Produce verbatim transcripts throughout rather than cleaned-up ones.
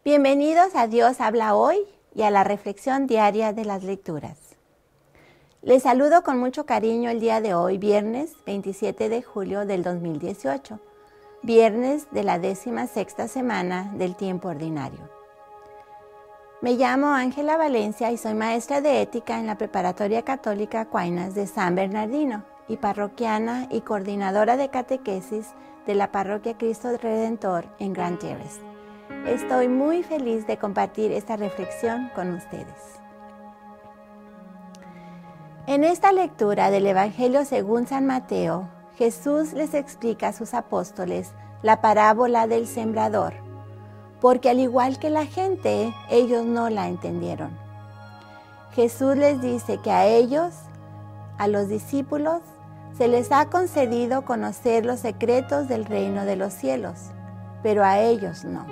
Bienvenidos a Dios habla hoy y a la reflexión diaria de las lecturas. Les saludo con mucho cariño el día de hoy, viernes veintisiete de julio del dos mil dieciocho, viernes de la décima sexta semana del tiempo ordinario. Me llamo Ángela Valencia y soy maestra de ética en la Preparatoria Católica Aquinas de San Bernardino y parroquiana y coordinadora de catequesis de la Parroquia Cristo Redentor en Grand Terrace. Estoy muy feliz de compartir esta reflexión con ustedes. En esta lectura del Evangelio según San Mateo, Jesús les explica a sus apóstoles la parábola del sembrador, porque al igual que la gente, ellos no la entendieron. Jesús les dice que a ellos, a los discípulos, se les ha concedido conocer los secretos del reino de los cielos, pero a ellos no.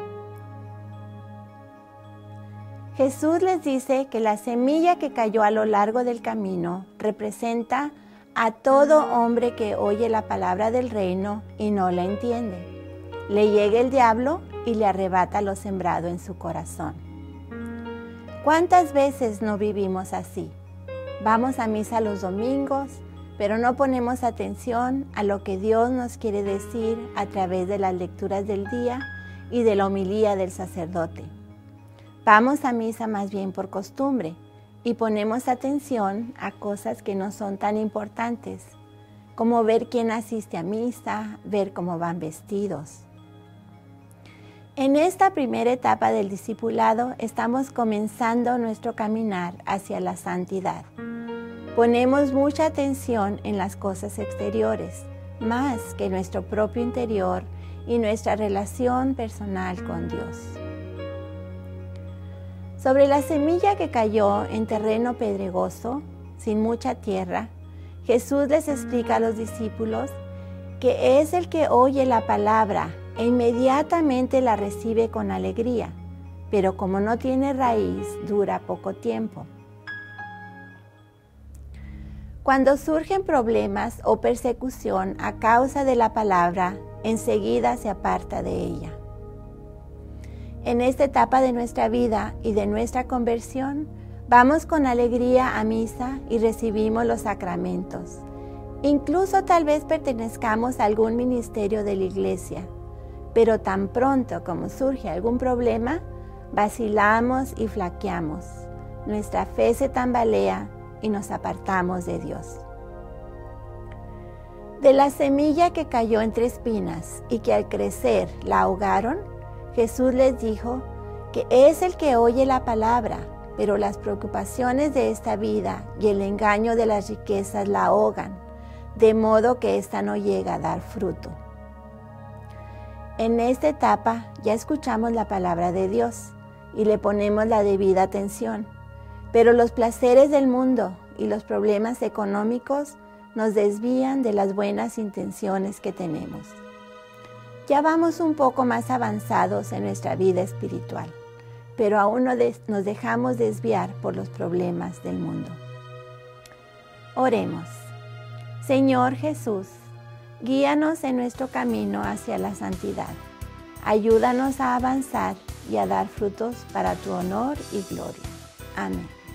Jesús les dice que la semilla que cayó a lo largo del camino representa a todo hombre que oye la palabra del reino y no la entiende. Le llega el diablo y le arrebata lo sembrado en su corazón. ¿Cuántas veces no vivimos así? Vamos a misa los domingos, pero no ponemos atención a lo que Dios nos quiere decir a través de las lecturas del día y de la homilía del sacerdote. Vamos a misa más bien por costumbre y ponemos atención a cosas que no son tan importantes, como ver quién asiste a misa, ver cómo van vestidos. En esta primera etapa del discipulado estamos comenzando nuestro caminar hacia la santidad. Ponemos mucha atención en las cosas exteriores, más que nuestro propio interior y nuestra relación personal con Dios. Sobre la semilla que cayó en terreno pedregoso, sin mucha tierra, Jesús les explica a los discípulos que es el que oye la palabra e inmediatamente la recibe con alegría, pero como no tiene raíz, dura poco tiempo. Cuando surgen problemas o persecución a causa de la palabra, enseguida se aparta de ella. En esta etapa de nuestra vida y de nuestra conversión, vamos con alegría a misa y recibimos los sacramentos. Incluso tal vez pertenezcamos a algún ministerio de la iglesia, pero tan pronto como surge algún problema, vacilamos y flaqueamos. Nuestra fe se tambalea y nos apartamos de Dios. De la semilla que cayó entre espinas y que al crecer la ahogaron, Jesús les dijo que es el que oye la palabra, pero las preocupaciones de esta vida y el engaño de las riquezas la ahogan, de modo que ésta no llega a dar fruto. En esta etapa ya escuchamos la palabra de Dios y le ponemos la debida atención, pero los placeres del mundo y los problemas económicos nos desvían de las buenas intenciones que tenemos. Ya vamos un poco más avanzados en nuestra vida espiritual, pero aún no nos dejamos desviar por los problemas del mundo. Oremos. Señor Jesús, guíanos en nuestro camino hacia la santidad. Ayúdanos a avanzar y a dar frutos para tu honor y gloria. Amén.